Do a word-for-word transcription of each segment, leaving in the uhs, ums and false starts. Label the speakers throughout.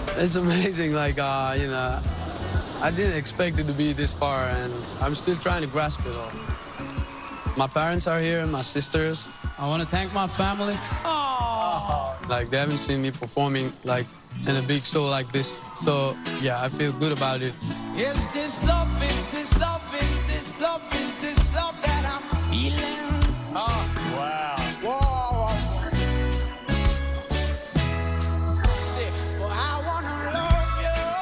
Speaker 1: It's amazing, like, uh, you know, I didn't expect it to be this far, and I'm still trying to grasp it all. My parents are here, and my sisters. I want to thank my family. Oh. Like, they haven't seen me performing, like, in a big show like this. So, yeah, I feel good about it.
Speaker 2: Is this love, is this love, is this love, is this love that I'm feeling?
Speaker 3: Oh, wow.
Speaker 2: Whoa. Say, well, I want to love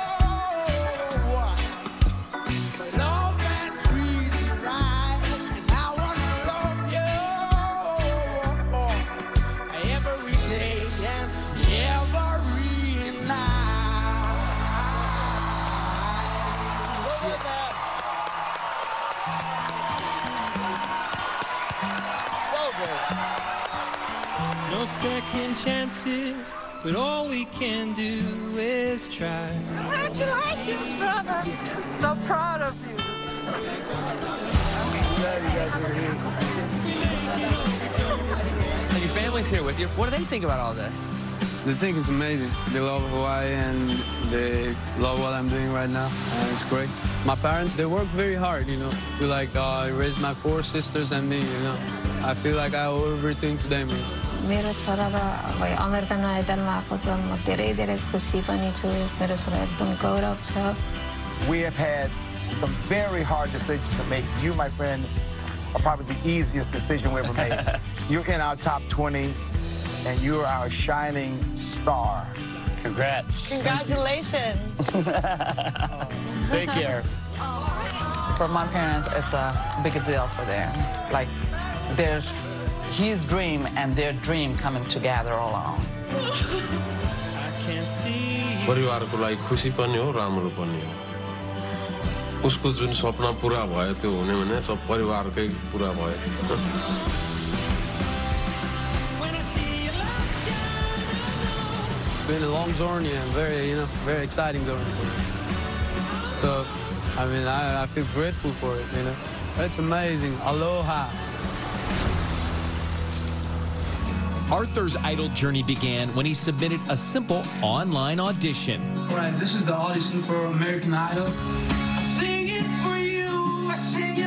Speaker 2: you. Love that trees you right. And I want to love you every day and every night.
Speaker 3: So good.
Speaker 4: No second chances, but all we can do is try.
Speaker 5: Congratulations, brother. So proud of you.
Speaker 3: And your family's here with you. What do they think about all this?
Speaker 1: They think it's amazing. They love Hawaii, and they love what I'm doing right now, and it's great. My parents, they work very hard, you know, to, like, uh, raise my four sisters and me, you know. I feel like I owe everything to them.
Speaker 6: मेरो छोरा र American आइडलमा आएको थियो म धेरै धेरै खुसी पनि छु मेरो छोरा एकदम गौरव छ
Speaker 7: We have had some very hard decisions to make. You, my friend, are probably the easiest decision we ever made. You're in our top twenty, and you're our shining star.
Speaker 3: Congrats.
Speaker 5: Congratulations.
Speaker 3: Take care.
Speaker 8: For my parents, it's a big deal for them. Like, their his dream and their dream coming together along.
Speaker 4: I can't see you.
Speaker 9: परिवारको लागि खुसी पनि हो राम्रो पनि हो उसको जुन सपना पूरा भयो त्यो हुने भने सब परिवारकै पूरा भयो
Speaker 1: It's been a long journey and very, you know, very exciting journey. So, I mean, I, I feel grateful for it, you know. It's amazing. Aloha.
Speaker 10: Arthur's Idol journey began when he submitted a simple online audition.
Speaker 1: All right, this is the audition for American Idol.
Speaker 2: I sing it for you, I sing